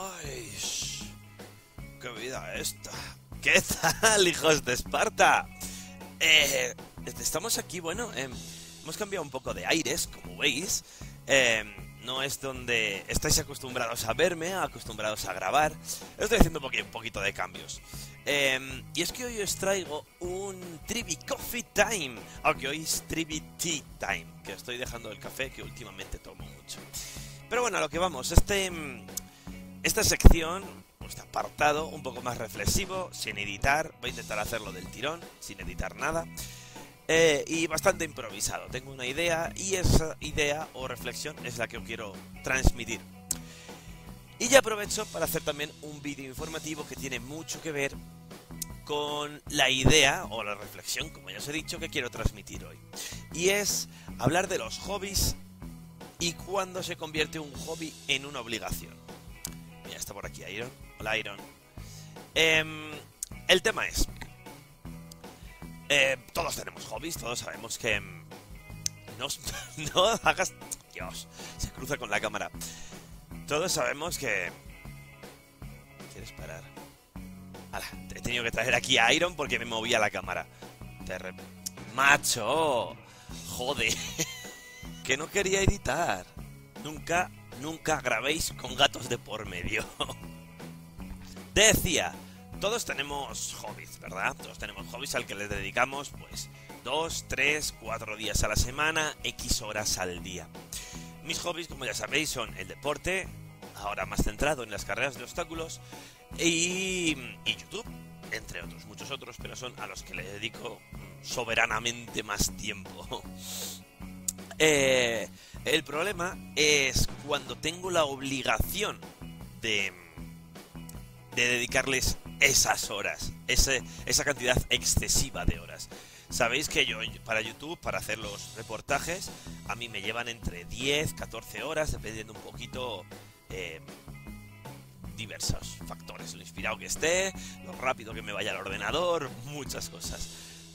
¡Ay! ¡Qué vida esta! ¿Qué tal, hijos de Esparta? Estamos aquí, bueno, hemos cambiado un poco de aires, como veis. No es donde estáis acostumbrados a verme, acostumbrados a grabar. Estoy haciendo un poquito de cambios. Y es que hoy os traigo un Trivi Coffee Time. Aunque hoy es Trivi Tea Time, que estoy dejando el café que últimamente tomo mucho. Pero bueno, a lo que vamos. Esta sección, este apartado, un poco más reflexivo, sin editar. Voy a intentar hacerlo del tirón, sin editar nada. Y bastante improvisado. Tengo una idea y esa idea o reflexión es la que os quiero transmitir. Y ya aprovecho para hacer también un vídeo informativo que tiene mucho que ver con la idea o la reflexión, como ya os he dicho, que quiero transmitir hoy. Y es hablar de los hobbies y cuándo se convierte un hobby en una obligación. Mira, está por aquí Iron. Hola, Iron. El tema es... todos tenemos hobbies, todos sabemos que... No hagas... Dios, se cruza con la cámara. Todos sabemos que... ¿Quieres parar? Hala, he tenido que traer aquí a Iron porque me movía la cámara. ¡Macho! ¡Joder! Que no quería editar. Nunca grabéis con gatos de por medio. Decía... Todos tenemos hobbies, ¿verdad? Todos tenemos hobbies al que les dedicamos, pues, 2, 3, 4 días a la semana, X horas al día. Mis hobbies, como ya sabéis, son el deporte, ahora más centrado en las carreras de obstáculos, y YouTube, entre otros, muchos otros, pero son a los que le dedico soberanamente más tiempo. El problema es cuando tengo la obligación de dedicarles esas horas, esa cantidad excesiva de horas. Sabéis que yo para YouTube, para hacer los reportajes, a mí me llevan entre 10, 14 horas, dependiendo un poquito diversos factores, lo inspirado que esté, lo rápido que me vaya el ordenador, muchas cosas.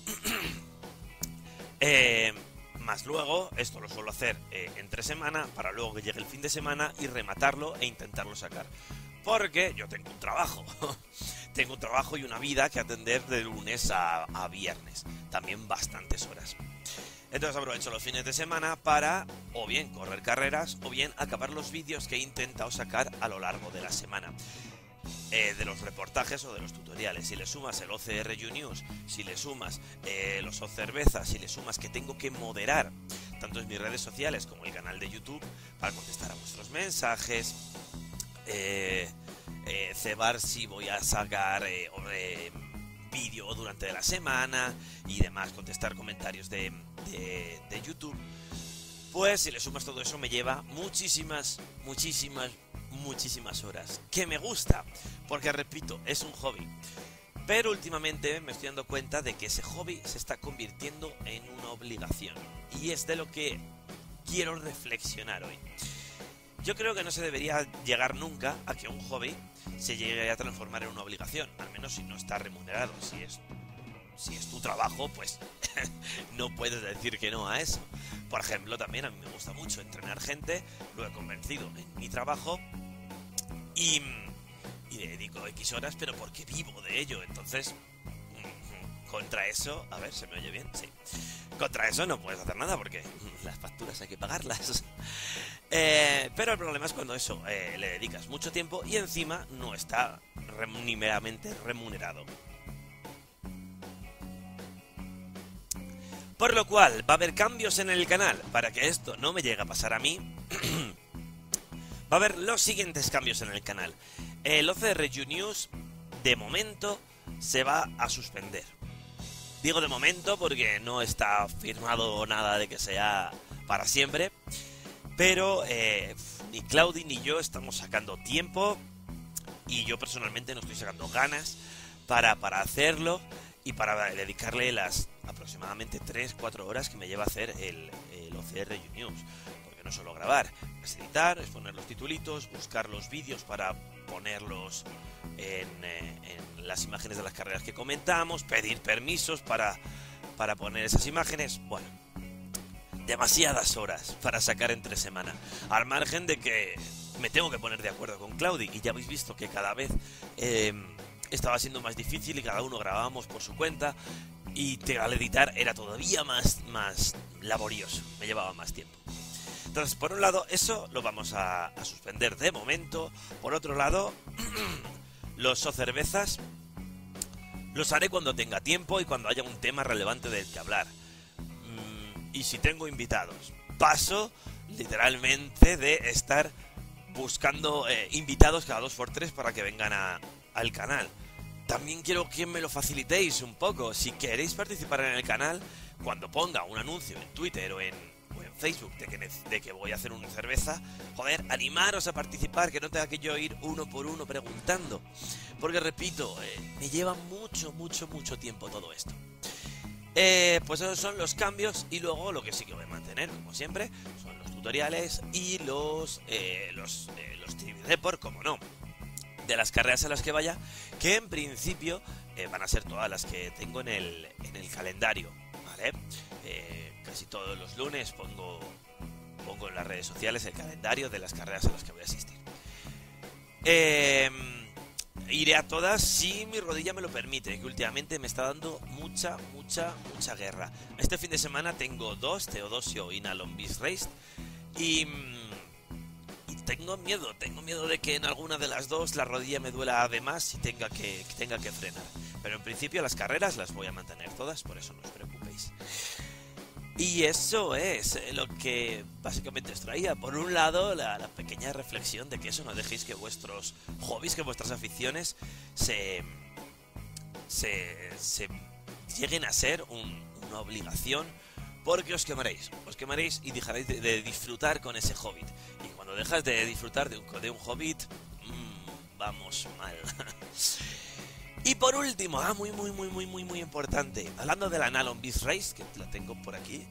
Más luego, esto lo suelo hacer entre semana, para luego que llegue el fin de semana y rematarlo e intentarlo sacar. Porque yo tengo un trabajo. Tengo un trabajo y una vida que atender de lunes a viernes. También bastantes horas. Entonces aprovecho los fines de semana para o bien correr carreras o bien acabar los vídeos que he intentado sacar a lo largo de la semana. De los reportajes o de los tutoriales. Si le sumas el OCR News, si le sumas los Ocervezas, si le sumas que tengo que moderar tanto en mis redes sociales como el canal de YouTube para contestar a vuestros mensajes, cebar si voy a sacar vídeo durante la semana y demás, contestar comentarios de YouTube, pues si le sumas todo eso me lleva muchísimas horas, que me gusta, porque repito, es un hobby, pero últimamente me estoy dando cuenta de que ese hobby se está convirtiendo en una obligación, y es de lo que quiero reflexionar hoy. Yo creo que no se debería llegar nunca a que un hobby se llegue a transformar en una obligación, al menos si no está remunerado. Si es tu trabajo, pues no puedes decir que no a eso. Por ejemplo, también a mí me gusta mucho entrenar gente, lo he convencido en mi trabajo y le dedico X horas, pero porque vivo de ello. Entonces, contra eso... A ver, ¿se me oye bien? Sí. Contra eso no puedes hacer nada porque las facturas hay que pagarlas. Pero el problema es cuando eso le dedicas mucho tiempo y encima no está ni meramente remunerado. Por lo cual, va a haber cambios en el canal. Para que esto no me llegue a pasar a mí, va a haber los siguientes cambios en el canal. El OCR News, de momento, se va a suspender. Digo de momento porque no está firmado nada de que sea para siempre. Pero ni Claudi ni yo estamos sacando tiempo. Y yo personalmente no estoy sacando ganas para hacerlo. Y para dedicarle las aproximadamente 3-4 horas que me lleva hacer el OCR News. Porque no solo grabar, es editar, es poner los titulitos, buscar los vídeos para ponerlos en las imágenes de las carreras que comentamos, pedir permisos para poner esas imágenes. Bueno, demasiadas horas para sacar entre semana, al margen de que me tengo que poner de acuerdo con Claudi, y ya habéis visto que cada vez estaba siendo más difícil y cada uno grabábamos por su cuenta, y al editar era todavía más laborioso, me llevaba más tiempo. Entonces, por un lado, eso lo vamos a suspender de momento. Por otro lado, los cervezas los haré cuando tenga tiempo y cuando haya un tema relevante del que hablar. Y si tengo invitados, paso literalmente de estar buscando invitados cada 2x3 para que vengan al canal. También quiero que me lo facilitéis un poco. Si queréis participar en el canal, cuando ponga un anuncio en Twitter o en Facebook de que voy a hacer una cerveza, joder, animaros a participar, que no tenga que yo ir uno por uno preguntando. Porque repito, me lleva mucho tiempo todo esto. Pues esos son los cambios, y luego lo que sí que voy a mantener, como siempre, son los tutoriales y los Trivi Report, como no, de las carreras a las que vaya, que en principio van a ser todas las que tengo en el calendario, ¿vale? Casi todos los lunes pongo en las redes sociales el calendario de las carreras a las que voy a asistir. Iré a todas si mi rodilla me lo permite, que últimamente me está dando mucha guerra. Este fin de semana tengo 2, Teodosio y Nalon Beast Race, y tengo miedo de que en alguna de las dos la rodilla me duela de más y tenga que frenar. Pero en principio las carreras las voy a mantener todas, por eso no os preocupéis. Y eso es lo que básicamente os traía. Por un lado, la pequeña reflexión de que eso, no dejéis que vuestros hobbies, que vuestras aficiones se lleguen a ser una obligación, porque os quemaréis y dejaréis de disfrutar con ese hobbit. Y cuando dejas de disfrutar de un hobbit, vamos mal. Y por último, muy importante, hablando de la Nalon Beast Race, que la tengo por aquí,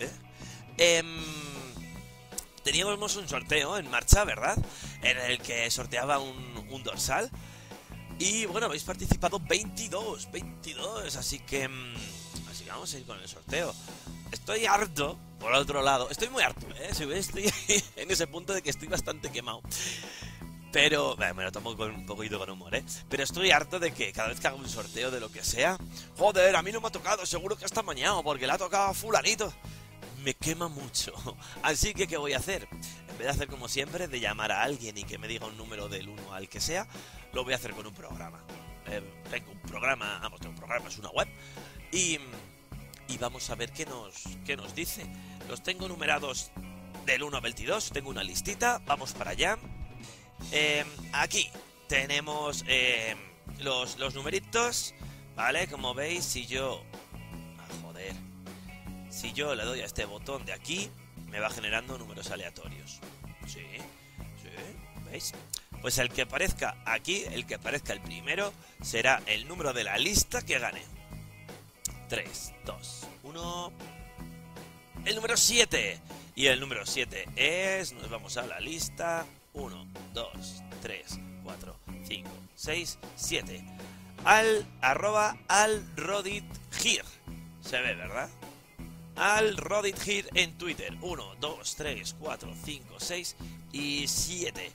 teníamos un sorteo en marcha, ¿verdad? En el que sorteaba un dorsal. Y bueno, habéis participado 22, así que vamos a ir con el sorteo. Estoy harto, por otro lado, estoy muy harto, estoy en ese punto de que estoy bastante quemado. Pero, me lo tomo con un poquito con humor, pero estoy harto de que cada vez que hago un sorteo de lo que sea, joder, a mí no me ha tocado, seguro que está mañana, porque le ha tocado a fulanito. Me quema mucho. Así que, ¿qué voy a hacer? En vez de hacer como siempre, de llamar a alguien y que me diga un número del 1 al que sea, lo voy a hacer con un programa. Tengo un programa, es una web, y vamos a ver qué nos dice. Los tengo numerados del 1 al 22, tengo una listita, vamos para allá. Aquí tenemos los numeritos, ¿vale? Como veis, si yo le doy a este botón de aquí, me va generando números aleatorios. Sí, ¿veis? Pues el que aparezca aquí, el que aparezca el primero, será el número de la lista que gane. 3, 2, 1... El número 7. Y el número 7 es... Nos vamos a la lista... 1, 2, 3, 4, 5, 6, 7. @alroditgir. Se ve, ¿verdad? alroditgir en Twitter. 1, 2, 3, 4, 5, 6 y 7.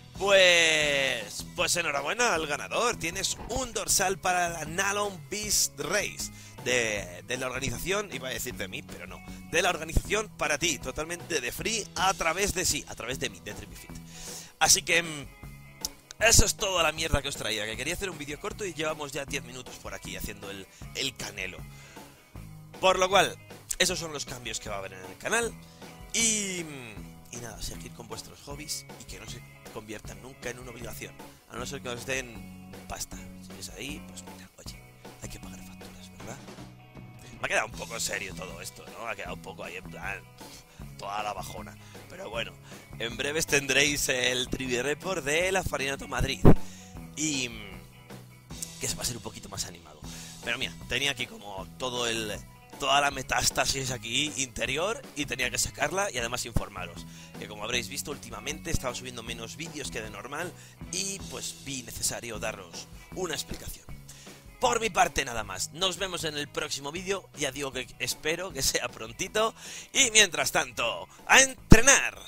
Pues enhorabuena al ganador. Tienes un dorsal para la Nalon Beast Race de la organización, iba a decir de mí, pero no, de la organización para ti, totalmente de free, a través de mí, de Tribifit. Así que eso es toda la mierda que os traía, que quería hacer un vídeo corto y llevamos ya 10 minutos por aquí haciendo el canelo. Por lo cual, esos son los cambios que va a haber en el canal. Y nada, seguid con vuestros hobbies y que no se conviertan nunca en una obligación, a no ser que os den pasta. Si es ahí, pues mira, oye, hay que pagar facturas, ¿verdad? Me ha quedado un poco serio todo esto, ¿no? Ha quedado un poco ahí en plan... toda la bajona. Pero bueno, en breves tendréis el Trivi Report de la Farinato Madrid. Y... que se va a ser un poquito más animado. Pero mira, tenía aquí como toda la metástasis aquí interior y tenía que sacarla y además informaros. Que como habréis visto últimamente estaba subiendo menos vídeos que de normal y pues vi necesario daros una explicación. Por mi parte nada más, nos vemos en el próximo vídeo, ya digo que espero que sea prontito, y mientras tanto, ¡a entrenar!